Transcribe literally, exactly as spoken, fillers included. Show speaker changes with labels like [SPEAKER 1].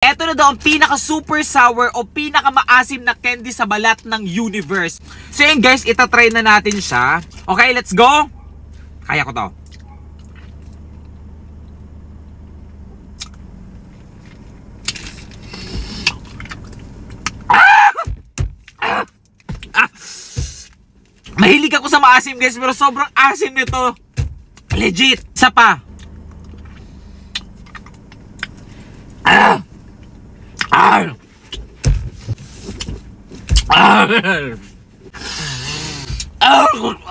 [SPEAKER 1] Eto na daw ang pinaka super sour o pinaka maasim na candy sa balat ng universe. So yun guys, itatry na natin siya. Okay, let's go. Kaya ko to. Ah! Ah! Ah! Mahilig ako sa maasim guys, pero sobrang asim nito. Legit. Isa pa. Ah! Ah! Ah! Ah!